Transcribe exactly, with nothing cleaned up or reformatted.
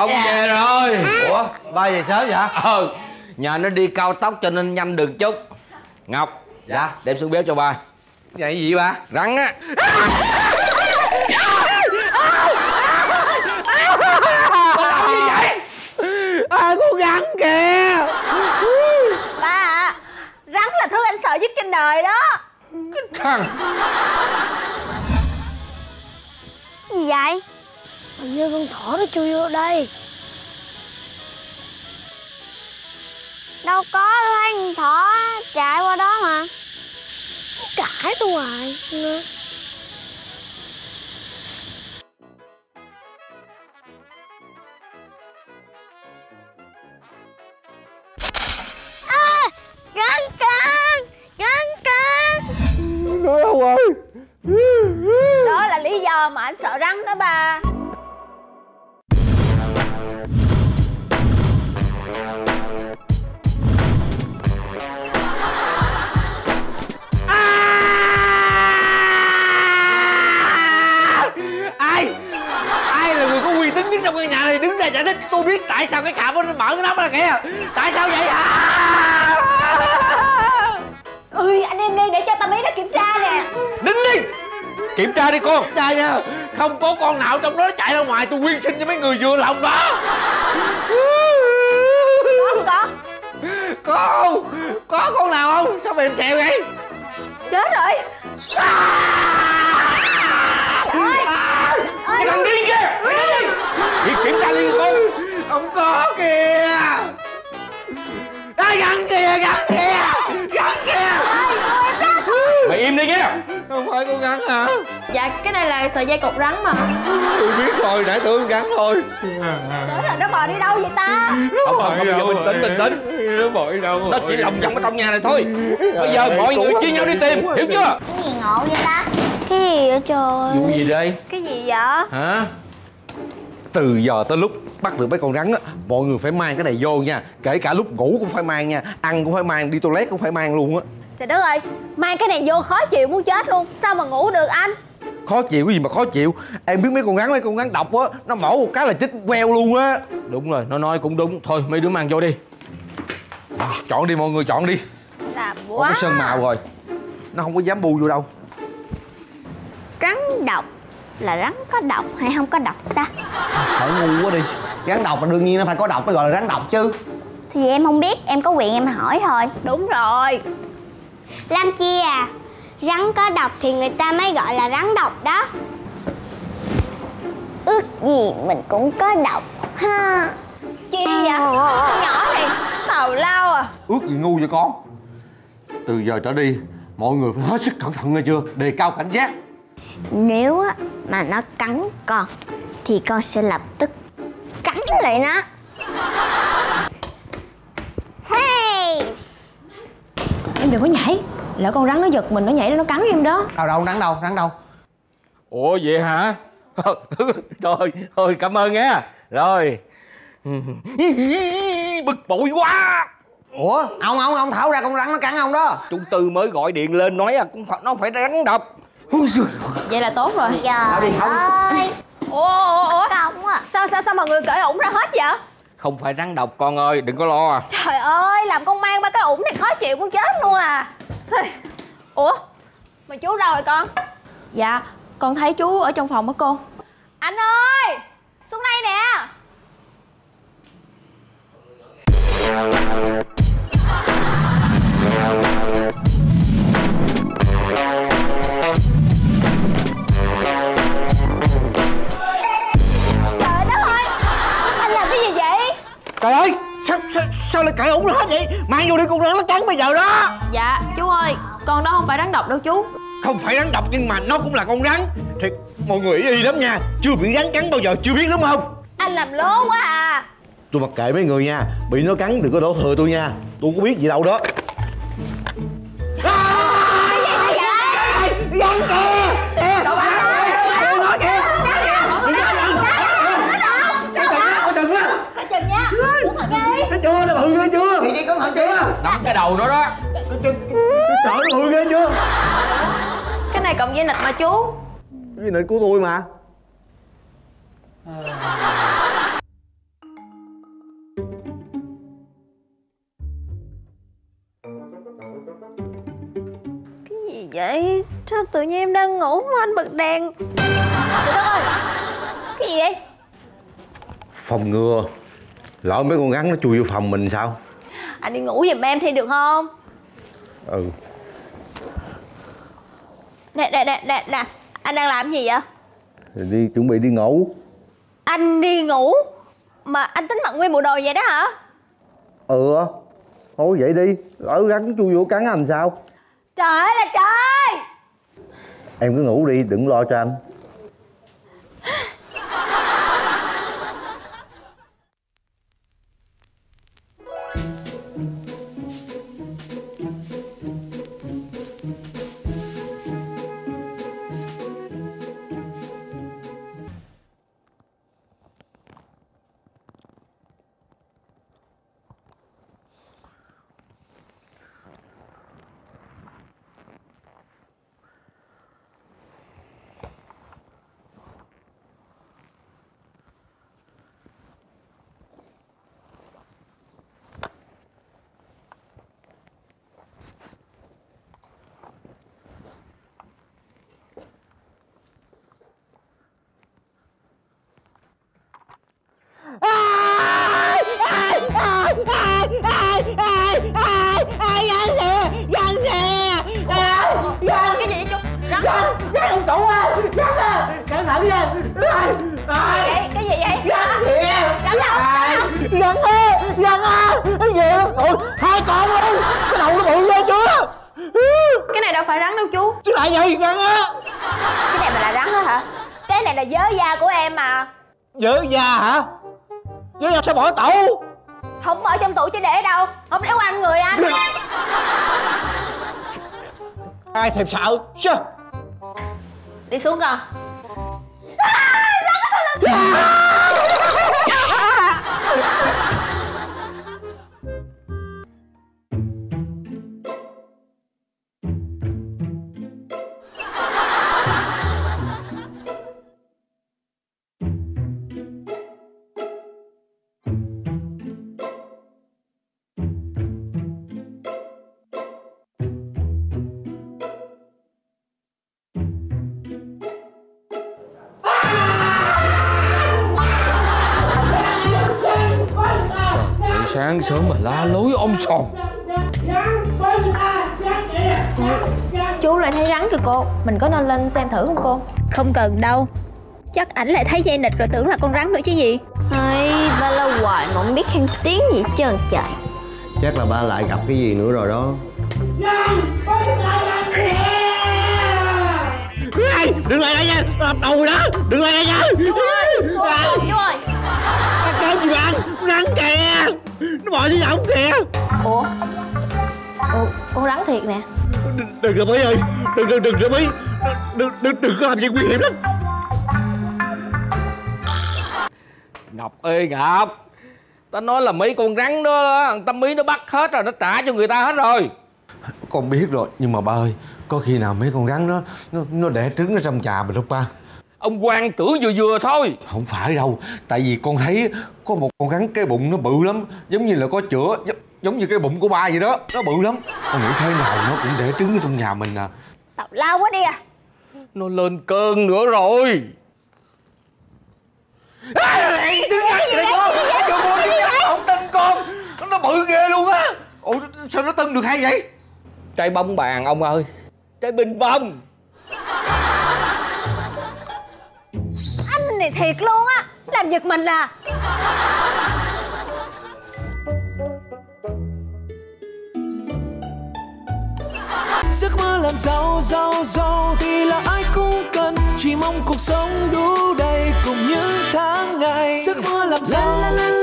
Ông về rồi. Ủa ba về sớm vậy? Ờ, nhà nó đi cao tốc cho nên nhanh được chút. Ngọc, dạ đem xuống bếp cho ba. Vậy gì ba? Rắn á. Ba làm gì vậy? À, con rắn kìa. Ba ạ, rắn là thứ anh sợ nhất trên đời đó. Cái thằng gì vậy? Hình như con thỏ nó chui vô đây. Đâu có, tôi thấy con thỏ chạy qua đó mà. Cãi tôi hoài. À, rắn trơn, rắn trơn. Nói không ơi. Đó là lý do mà anh sợ rắn đó ba. Ai ai là người có uy tín nhất trong căn nhà này đứng ra giải thích tôi biết tại sao cái khảm nó mở cái nắp ra kìa. Tại sao vậy hả? Ui, anh em đi để cho Tâm Ý nó kiểm tra nè. Đính đi. Kiểm tra đi con. Cha nha, không có con nào trong đó chạy ra ngoài, tôi quyên sinh cho mấy người vừa lòng đó. Có không có? Có có con nào không? Sao mày em xèo vậy? Chết rồi. Ơi, Cái thằng điên kia. Đi kiểm tra đi con. Không có kìa. Đây gắn kìa, gắn kìa, gắn kìa. Mày im đi nghe. Không phải con gắn hả? Dạ cái này là sợi dây cột rắn mà. Tôi biết rồi, để tôi gắn thôi. chết rồi, nó bò đi đâu vậy ta? Không không, bây giờ bình tĩnh bình tĩnh. Nó bò đi đâu? Nó chỉ lòng vòng ở trong nhà này thôi. Bây giờ mọi người chia nhau đi tìm, hiểu chưa? Cái gì ngộ vậy ta? Cái gì vậy trời? Vụ gì đây? Cái gì vậy? Hả? Từ giờ tới lúc bắt được mấy con rắn á, mọi người phải mang cái này vô nha. Kể cả lúc ngủ cũng phải mang nha. Ăn cũng phải mang, đi toilet cũng phải mang luôn á. Trời đất ơi, mang cái này vô khó chịu muốn chết luôn. Sao mà ngủ được anh? Khó chịu cái gì mà khó chịu. Em biết mấy con rắn mấy con rắn độc á, nó mổ một cái là chích queo luôn á. Đúng rồi, nó nói cũng đúng. Thôi mấy đứa mang vô đi. Chọn đi mọi người, chọn đi. Làm Có quá. cái sơn màu rồi, nó không có dám bu vô đâu. Rắn độc là rắn có độc hay không có độc ta? Hỏi ngu quá đi. Rắn độc là đương nhiên nó phải có độc mới gọi là rắn độc chứ. Thì em không biết, em có quyền em hỏi thôi. Đúng rồi. Lam Chi à, rắn có độc thì người ta mới gọi là rắn độc đó. Ước gì mình cũng có độc ha. Chi vậy? Nhỏ này tào lao à. Ước gì ngu vậy con. Từ giờ trở đi mọi người phải hết sức cẩn thận nghe chưa, đề cao cảnh giác. Nếu á mà nó cắn con thì con sẽ lập tức cắn lại nó. Hey, Em đừng có nhảy. Lỡ con rắn nó giật mình, nó nhảy nó cắn em đó. Đâu đâu, rắn đâu, rắn đâu? Ủa vậy hả? Thôi, thôi cảm ơn nghe. Rồi. Bực bội quá. Ủa, ông ông ông thảo ra con rắn nó cắn ông đó. Chú Tư mới gọi điện lên nói à, cũng phải, nó phải rắn độc. Vậy là tốt rồi. trời ơi. Ủa, ủa, ủa Công à. Sao, sao, sao mọi người cởi ủng ra hết vậy? Không phải rắn độc con ơi, đừng có lo à. Trời ơi, làm con mang ba cái ủng này khó chịu muốn chết luôn à. Ủa, mà chú đâu rồi con? Dạ, con thấy chú ở trong phòng á cô. Anh ơi, xuống đây nè. Trời đất ơi, anh làm cái gì vậy? Trời ơi, sao, sao, sao lại cởi ủng ra hết vậy? Mang vô đi, con rắn nó cắn bây giờ đó. Dạ, chú ơi, con đó không phải rắn độc đâu chú. Không phải rắn độc nhưng mà nó cũng là con rắn. Thiệt, mọi người ý lắm nha. Chưa bị rắn cắn bao giờ, chưa biết đúng không? Anh làm lố quá à. Tôi mặc kệ mấy người nha. Bị nó cắn đừng có đổ thừa tôi nha. Tôi không có biết gì đâu đó. Rắn kìa! Kìa! Đâu phải đâu! Nói kìa! Coi chừng á! Coi chừng nha. Cẩn thận đi. Nó chưa, nó bự ghê chưa? Thì vậy cẩn thận chưa? Nắm cái đầu nó đó. Trời, nó bự ghê chưa? Cái này cộng dây nịch mà chú. Cái này của tôi mà. vậy? Sao tự nhiên em đang ngủ mà anh bật đèn? Trời đất ơi! Cái gì vậy? Phòng ngừa lỡ mấy con rắn nó chui vô phòng mình sao? Anh đi ngủ giùm em thì được không? Ừ. Nè nè nè nè nè, anh đang làm gì vậy? Rồi đi chuẩn bị đi ngủ. Anh đi ngủ mà anh tính mặc nguyên bộ đồ vậy đó hả? Ừ. Thôi vậy đi, lỡ rắn chui vô cắn anh sao? Trời ơi là trời! Em cứ ngủ đi, đừng lo cho anh. Cái gì vậy chú? Rắn hả? Rắn ông chủ ơi! Rắn à! Cẩn thận nha! Cái gì vậy? Rắn kìa! Rắn đâu? Rắn ơi! Rắn à! Cái gì đó? Ôi, hai con luôn! Cái đầu nó bự lên chưa? Cái này đâu phải rắn đâu chú. Chứ lại gì rắn á? Cái này mà là rắn đó hả? Cái này là vớ da của em mà. Vớ da hả? Vớ da sao bỏ tủ? Không ở trong tủ chứ để ở đâu? Không để qua ăn người anh. Ai thèm sợ? Sao? Đi xuống coi. Sáng sớm mà la lối om sòm. Chú lại thấy rắn kìa cô. Mình có nên lên xem thử không cô? Không cần đâu. Chắc ảnh lại thấy dây nịt rồi tưởng là con rắn nữa chứ gì. Ây, ba la hoài mà không biết khen tiếng gì hết trơn trời. Chắc là ba lại gặp cái gì nữa rồi đó. Ê, đừng lại đây nha! Đập đầu rồi đó! Đừng lại đây nha! Chú ơi! Xuống rồi, chú ơi! Ăn cơm gì mà ăn? Rắn kìa! Nó bò xuống giọng kìa! Ủa? Ủa, con rắn thiệt nè. Đừng, đừng rồi Mỹ ơi! Đừng, đừng, đừng rồi Mỹ! Đừng, đừng, đừng có làm gì nguy hiểm lắm! Ngọc ơi Ngọc, tao nói là mấy con rắn đó, thằng Tâm Ý nó bắt hết rồi, nó trả cho người ta hết rồi. Con biết rồi, nhưng mà ba ơi, có khi nào mấy con rắn đó nó nó đẻ trứng ở trong trà mình không ba? Ông Quang tưởng vừa vừa thôi. Không phải đâu, tại vì con thấy có một con rắn cái bụng nó bự lắm, giống như là có chữa, giống, giống như cái bụng của ba vậy đó, nó bự lắm. Con nghĩ thế nào nó cũng đẻ trứng ở trong nhà mình à. Tào lao quá đi à. Nó lên cơn nữa rồi. Ê, trứng rắn gì đây con? Cho con trứng rắn không tin con, nó bự ghê luôn á. Ủa sao nó tưng được hay vậy? Trái bóng bàn ông ơi, trái binh bông. Anh này thiệt luôn á. Làm giật mình à. Giấc mơ làm giàu giàu giàu thì là ai cũng cần, chỉ mong cuộc sống đủ đầy cùng những tháng ngày. Giấc mơ làm giàu